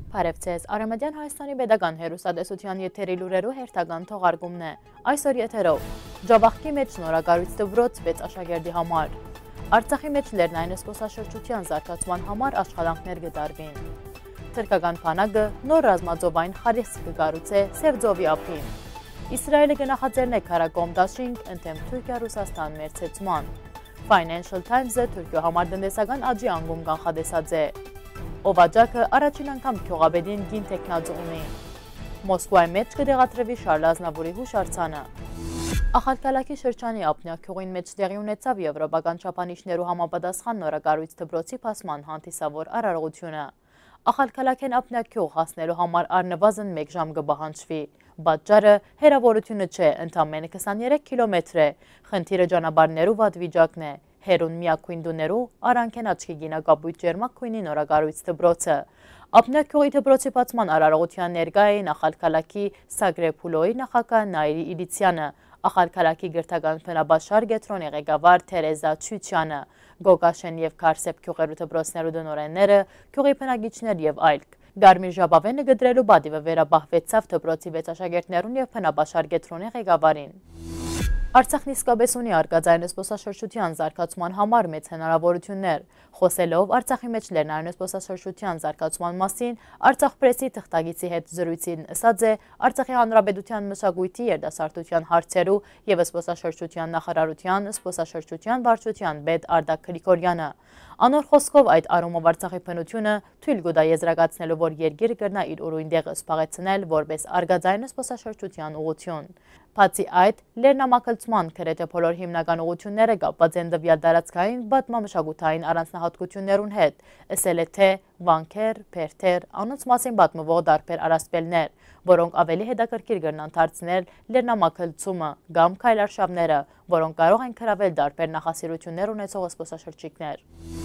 Փարեվցես, Արեմեդյան Հայաստանի Պետական հեռուստատեսության եթերի լուրերու հերթական թողարկումն է։ Այսօր եթերով Ջաբախքի մեջ շնորհակալույց դպրոց 6 աշակերտի համար։ Արցախի մեջ լեռնային զբոսաշրջության զարգացման համար աշխատանքներ կդարվին։ Թուրքական բանակը նոր ռազմածովային խարիսք կկառուցե Սև ծովի ափին։ Իսրայելը կնախաձեռնե քարակոմ դաշինք ընդդեմ Թուրքիա-Ռուսաստան մերձեցման։ Financial Times-ը Թուրքիո համար տնտեսական աճի անկում կանխատեսած է։ Օվաջակը առաջին անգամ քյողաբեդին գին տեխնազու ունի։ Մոսկվայի մեջ կդեղատրվի Շարլ Ազնավուրի հուշարձանը։ Ախալքալաքի շրջանի ապնյակ քյուղին մեջ տեղի ունեցավ եվրոպական չափանիշներու համապատասխան նորակառույց դպրոցի փասման հանդիսավոր արարողությունը։ Ախալքալաքեն ապնյակ քյուղ հասնելու համար առնվազն 1 ժամ կբահանջվի։ Պատճառը հեռավորությունը չէ, ընդամենը 23 կիլոմետր է։ Խնդիրը ճանապարհներու վատ վիճակն է։ Հերուն միակույն դուներու արանքեն աչքի գինակապույտ ջերմակ քույնի նորակառույց դպրոցը։ Ապնյակ քյուղի դպրոցի բացման արարողության ներկա էին Ախալքալաքի Սագրեփուլոյի նախագահ Նայիրի Իլիցյանը, Ախալքալաքի գրթական բնաբաշար Գետրոնի ղեկավար Թերեզա Չուչյանը, Գոգաշեն եւ Քարսեպ քյուղերու դպրոցներու դնորենները, քյուղի բնակիչներ եւ այլք։ Գարմիր ժապավենը գդրելու բադիվը վերաբահվեցավ դպրոցի 6 աշակերտներուն եւ բնաբաշար Գետրոնի ղեկավարին։ Արցախն իսկապես ունի արկածային զբոսաշրջության զարգացման համար մեծ հնարավորություններ։ Խոսելով Արցախի մեջ լեռնային զբոսաշրջության զարգացման մասին, Արցախ պրեսի թղթակիցի հետ զրույցին ասած է Արցախի հանրապետության մշակույթի, երիտասարդության հարցերու եւ զբոսաշրջության նախարարության զբոսաշրջության վարչության պետ Արդակ Գրիգորյանը։ Անոր խոսքով այդ առումով Արցախի բնությունը թույլ կտա եզրակացնելու, որ երկիրը կրնա իր ուրույն դեղը զբաղեցնել որպես արկածային զբոսաշրջության ուղղություն։ Բացի այդ, լեռնամակլցման գրեթե բոլոր հիմնական ուղղությունները կապված են տվյալ տարածքային պատմամշակութային առանձնահատկություններուն հետ, ասել է թե վանքեր, բերդեր, անոնց մասին պատմվող դարբեր առասպելներ, որոնք ավելի հետաքրքիր կրնան դարձնել լեռնամակլցումը կամ քայլարշավները, որոնք կարող են գրավել դարբեր նախասիրություններ ունեցող զբոսաշրջիկներ։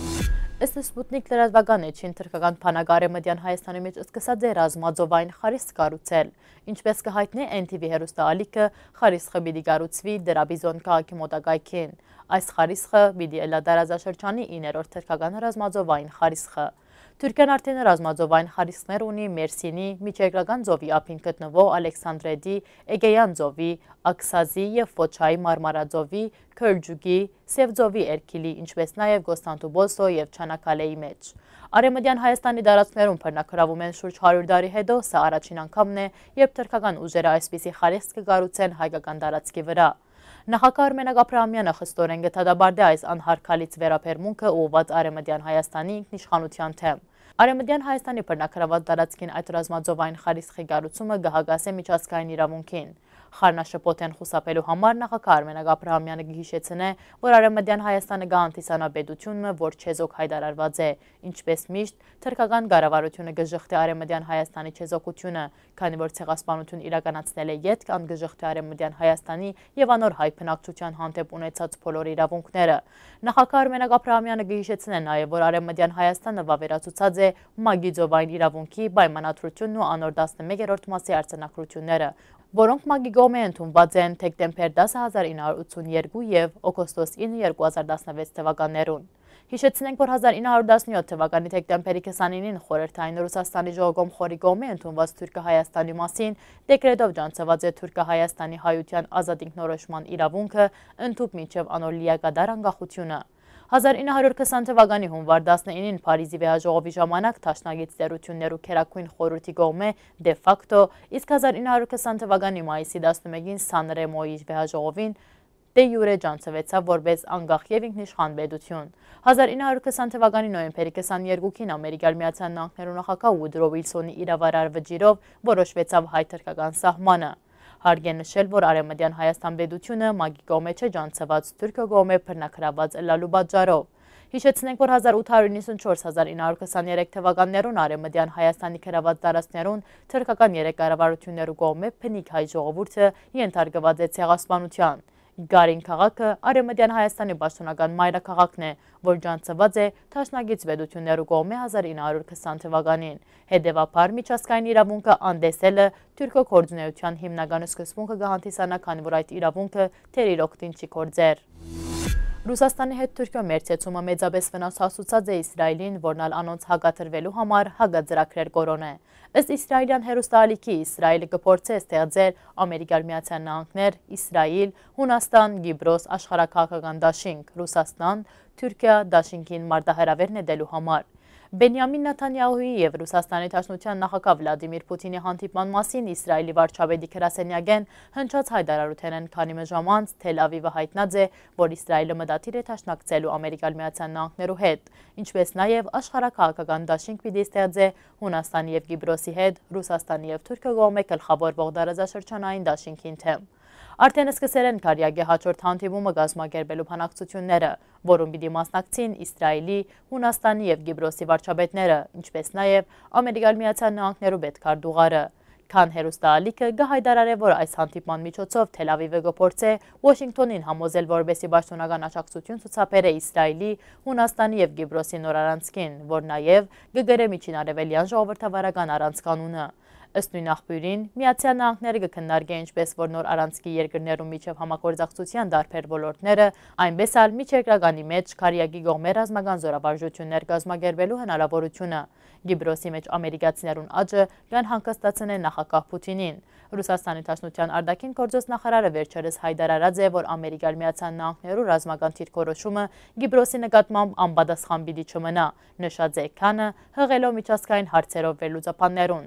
Ըստ Սպուտնիկ լրատվական էջին թուրքական բանակը Արեմեդյան Հայաստանի մեջ սկսած է ռազմածովային խարիսք կառուցել, ինչպես կհայտնի NTV հեռուստաալիքը խարիսխը պիտի կառուցվի Դրաբիզոն քաղաքի մոտակայքին։ Այս խարիսխը պիտի ելա տարածաշրջանի 9-րդ թուրքական ռազմածովային խարիսխը։ Թուրքիան արդեն ռազմածովային խարիսքներ ունի Մերսինի, Միջերկրական ծովի ափին գտնվող Ալեքսանդրեդի, Էգեյան ծովի, Աքսազի եւ Ֆոչայի մարմարաձովի, Քըրջուգի, Սև ծովի Էրքիլի, ինչպես նաեւ Գոստանտուբոսո եւ Չանաքալեի մեջ։ Արեմեդյան Հայաստանի տարածքներում բռնակրավում են շուրջ 100 տարի հետո, սա առաջին անգամն է, երբ թուրքական ուժերը այսպիսի խարիսք կկառուցեն հայկական տարածքի վրա։ Նախագահ Արմենակ Աբրահամյանը խստորեն կդադարեցնի այս անհարգալից վերաբերմունքը ուղղված Արեմեդյան Հայաստանի ինքնիշխանության թեմ։ Արեմեդյան Հայաստանի բռնակրաված տարածքին այդ ռազմածովային խարիսխի կառուցումը կհագասե միջազգային իրավունքին։ Խառնաշփոթեն խուսափելու համար նախագահ Արմենակ Աբրահամյանը կհիշեցնե, որ Արեմեդյան Հայաստանը կհանդիսանա պետությունը, որ չեզոք հայտարարված է, ինչպես միշտ թուրքական կառավարությունը կժխտի Արեմեդյան Հայաստանի չեզոքությունը, քանի որ ցեղասպանություն իրականացնել է յետք անգժխտի Արեմեդյան Հայաստանի եւ անոր հայ բնակչության հանդեպ ունեցած բոլոր իրավունքները։ Նախագահ Արմենակ Աբրահամյանը կհիշեցնե նաեւ, որ Արեմեդյան Հայաստանը վավերացուցած է ՄԱԳ-ի ծովային իրավունքի պայմանավորությունն ու անոր 11-րդ մասի արձանագրությունները, որոնք ՄԱԳ-ի կողմէ ընդունված են դեկտեմբեր 10 1982 եւ օգոստոս 9 2016 թվականներուն։ Հիշեցնենք, որ 1917 թվականի դեկտեմբերի 29-ին խորհրդային Ռուսաստանի ժողովում խորի կողմէ ընդունված Թուրքահայաստանի մասին դեկրետով ջանցված է Թուրքահայաստանի հայության ազատ ինքնորոշման իրավունքը ընդհուպ մինչև անոր լիակատար անկախությունը։ 1920 թվականի հունվար 19-ին Փարիզի վեհաժողովի ժամանակ դաշնագից տերություններու քերակույն խորհրդի կողմէ դե ֆակտո, իսկ 1920 թվականի մայիսի 11-ին Սան Ռեմոյի վեհաժողովին դե յուրե ջանցվեցավ որպես անկախ եւ ինքնիշխան պետություն։ 1920 թվականի նոյեմբերի 22-ին Ամերիկայի Միացյալ Նահանգներու նախագահ Ուդրո Վիլսոնի իրավարար վճիրով որոշվեցավ հայ-թուրքական սահմանը։ Հարկ է նշել, որ Արեմեդյան Հայաստան պետությունը ՄԱԳ-ի կողմէ չջանցված Թուրքիո կողմէ բռնակրաված ըլլալու պատճառով։ Հիշեցնենք, որ 1894-1923 թվականներուն Արեմեդյան Հայաստանի գրաված տարածքներուն թուրքական երեք կառավարություններու կողմէ բնիկ հայ ժողովուրդը ենթարկված է ցեղասպանության։ Գարին քաղաքը Արեմեդյան Հայաստանի պաշտոնական մայրաքաղաքն է, որ ջանցված է դաշնագից պետություններու կողմէ 1920 թվականին։ Հետևաբար միջազգային իրավունքը անդեսելը Թուրքիո գործունեության հիմնական սկզբունքը կհանդիսանա, քանի որ այդ իրավունքը թեր իրոքտին չի գործեր։ Ռուսաստանի հետ Թուրքիո մերձեցումը մեծապես վնաս հասուցած է Իսրայելին, որն ալ անոնց հագատրվելու համար հագաձրակրեր կորոն է։ Ըստ իսրայելյան հեռուստաալիքի Իսրայելը կփորձի ստեղծել Ամերիկայի Միացյալ Նահանգներ, Իսրայել, Հունաստան, Կիպրոս աշխարհաքաղաքական դաշինք, Ռուսաստան, Թուրքիա դաշինքին մարտահրավեր նետելու համար։ Բենյամին Նեթանյահուի և Ռուսաստանի Դաշնության նախագահ Վլադիմիր Պուտինի հանդիպման մասին Իսրայելի վարչապետի գրասենյակեն հնչած հայտարարութեն են քանի ժամանց Թել Ավիվը հայտնած է, որ Իսրայելը մտադիր է դաշնակցելու Ամերիկայի Միացյալ Նահանգներու հետ, ինչպես նաև աշխարհաքաղաքական դաշինք պիտի ստեղծե Հունաստանի և Կիպրոսի հետ, Ռուսաստանի և Թուրքիա կողմէ գլխավորվող տարածաշրջանային դաշինքին թեմ։ Արդեն սկսել են քարյակի հաջորդ հանդիպումը կազմակերպելու բանակցությունները, որում պիտի մասնակցին Իսրայելի, Հունաստանի և Կիպրոսի վարչապետները, ինչպես նաև Ամերիկայի Միացյալ Նահանգներու պետքարտուղարը։ Քան հեռուստաալիքը կհայտարարե, որ այս հանդիպման միջոցով Թել Ավիվը կփորձե Վաշինգտոնին համոզել, որպեսզի պաշտոնական աջակցություն ցուցաբերե Իսրայելի, Հունաստանի և Կիպրոսի նոր առանցքին, որ նաև կգրե միջին արևելյան ժողովրդավարական առանցքանունը։ Ըստ նույն աղբյուրին, Միացյալ Նահանգները կքննարկի ինչպես որ նոր առանցքի երկրներու միջև համագործակցության տարբեր ոլորտները, այնպես էլ միջերկրականի մեջ քարյակի կողմէ ռազմական զորավարժություններ կազմակերպելու հնարավորությունը։ Կիպրոսի մեջ ամերիկացիներուն աճը կանհանգստացնե նախագահ Պուտինին։ Ռուսաստանի Դաշնության արտաքին գործոս նախարարը վերջերս հայտարարած է, որ Ամերիկայի Միացյալ Նահանգներու ռազմական դիրքորոշումը Կիպրոսի նկատմամբ անպատասխան պիտի չմնա, նշած է քանը հղելով միջազգային հարցերով վերլուծաբաններուն։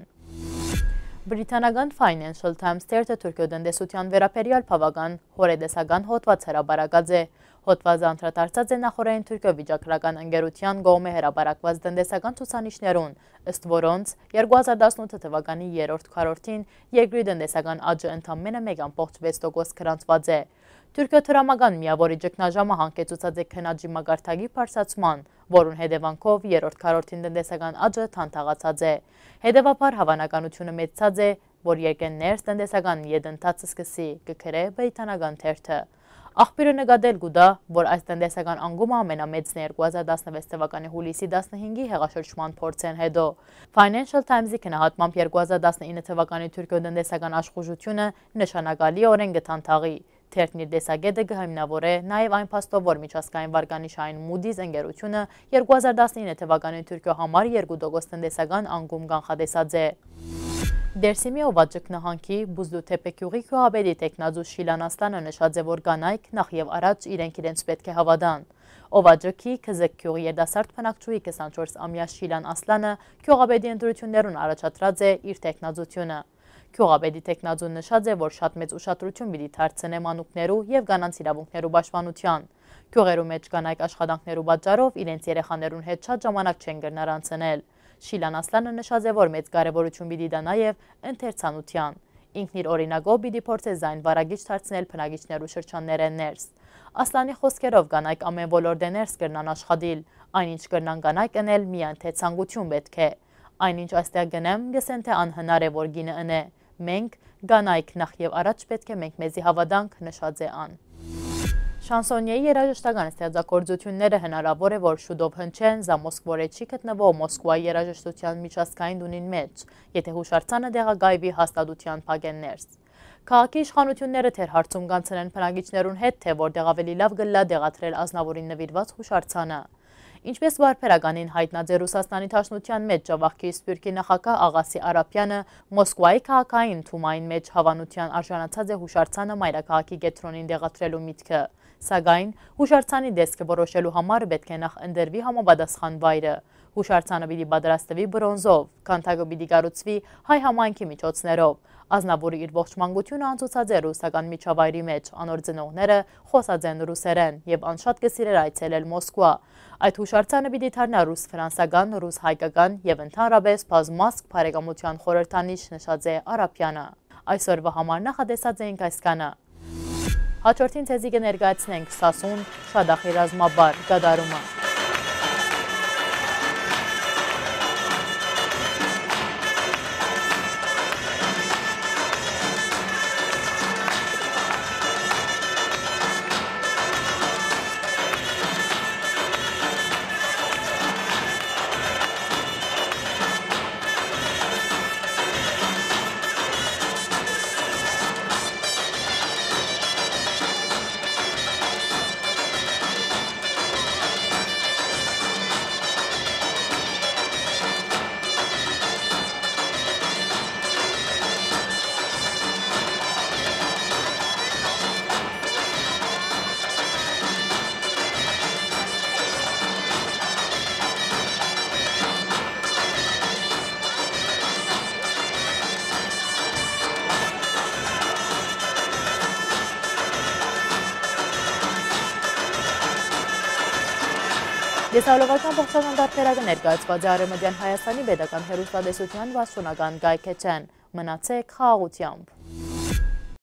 Բրիտանական Financial Times թերթը Թուրքիո տնտեսության վերաբերյալ բավական հորետեսական հոդված հրապարակած է։ Հոդվածը անդրադարձած է նախորդային Թուրքիո վիճակագրական ընկերության կողմէ հրապարակված տնտեսական ցուցանիշներուն, ըստ որոնց 2018 թվականի երրորդ քառորդին երկրի տնտեսական աճը ընդամենը 1.6% գրանցված է։ Թուրքիո տրամական միավորի ճգնաժամը հանգեցուցած է քննաջի մակարդակի բարձրացման, որուն հետևանքով երրորդ քառորդին տնտեսական աճը թանթաղացած է։ Հետևաբար հավանականությունը մեծացած է, որ երկրեն ներս տնտեսական յետընթացը սկսի, կգրե բրիտանական թերթը։ Աղբյուրը նկատել կուտա, որ այս տնտեսական անկումը ամենամեծն է 2016 թվականի հուլիսի 15-ի հեղաշրջման փորձեն հետո։ Financial Times-ի գնահատմամբ 2019 թվականի Թուրքիո տնտեսական աշխուժությունը նշանակալիորեն կթանթաղի։ Թերթն իր տեսակետը կհիմնավորե նաև այն փաստով, որ միջազգային վարկանիշային Moody's ընկերությունը 2019 թվականի Թուրքիո համար 2% տնտեսական անկում կանխատեսած է։ Դերսիմի Օվաջիկ նահանգի Բուզդու Թեպեքյուղի քահաբեդի տեխնազու Շիլան Ասլանը նշած է, որ կանայք նախ եւ առաջ իրենց պետք է հավատան։ Օվաջիկի Քզեքյուղի երդասարդ բնակչուհի 24-ամյա Շիլան Ասլանը քահաբեդի ընտրություններուն առաջադրած է իր տեխնազությունը։ Քյուղաբեդի տեխնազուն նշած է, որ շատ մեծ ուշադրություն պիտի դարձնե մանուկներու եւ կանանց իրավունքներու պաշտպանության։ Քյուղերու մեջ կանայք աշխատանքներու պատճառով իրենց երեխաներուն հետ շատ ժամանակ չեն գնար անցնել։ Շիլան Ասլանը նշած է, որ մեծ կարևորություն պիտի դա նաև ընթերցանության։ Ինքն իր օրինակով պիտի փորձե զայն վարագիչ դարձնել բնակիչներու շրջանները ներս։ Ասլանի խոսքերով կանայք ամեն ոլորտե ներս կրնան աշխատիլ, այնինչ կրնան կանայք ընել միայն թե ցանկություն պետք է։ Այնինչ այստեղ գնեմ, գսեն թե անհնար է որ գինը ընե։ Մենք կանայք նախ եւ առաջ պետք է մենք մեզի հավատանք, նշած է ան։ Շանսոնիեի երաժշտական ստեղծագործությունները հնարավոր է, որ շուտով հնչեն Զամոսկվորեչի գտնվող Մոսկվայի երաժշտության միջազգային տունին մեջ, եթե հուշարձանը դեղագայվի հաստատության փակեն ներս։ Քաղաքի իշխանությունները թեր հարցում կանցնեն բնակիչներուն հետ, թե որտեղ ավելի լավ գլա դեղատրել ազնավուրին նվիրված հուշարձանը։ Ինչպես վարպետականին հայտնած է Ռուսաստանի Դաշնության մեջ Ջավախքի Սփյուռքի նախագահ Աղասի Արապյանը, Մոսկվայի քաղաքային թումային մեջ հավանության արժանացած է հուշարձանը մայրաքաղաքի կենտրոնին դեղատրելու միտքը։ Սակայն հուշարձանի դեսքը որոշելու համար պետք է նախ ընտրվի համապատասխան վայրը։ Հուշարձանը պիտի պատրաստվի բրոնզով, քանդակը պիտի կառուցվի հայ համայնքի միջոցներով։ Ազնավուրը իր ողջ մանկությունը անցուցած է ռուսական միջավայրի մեջ, անոր ծնողները խոսած են ռուսերեն եւ անշատ կսիրեր այցելել Մոսկվա։ Այդ հուշարձանը պիտի դառնա ռուս-ֆրանսական, ռուս-հայկական եւ ընդհանրապես բազմազգ բարեկամության խորհրդանիշ, նշած է Արապյանը։ Այսօրվա համար նախատեսած էինք այսքանը։ Հաջորդին ցեզի կներկայացնենք Սասուն Շադախի ռազմաբար գդարումը։ Եսահոլովական ողջական դարբերակը ներկայացված է Արևմտյան Հայաստանի պետական հեռուստատեսության վասշոնական կայքեչեն։ Մնացեք խաղաղությամբ։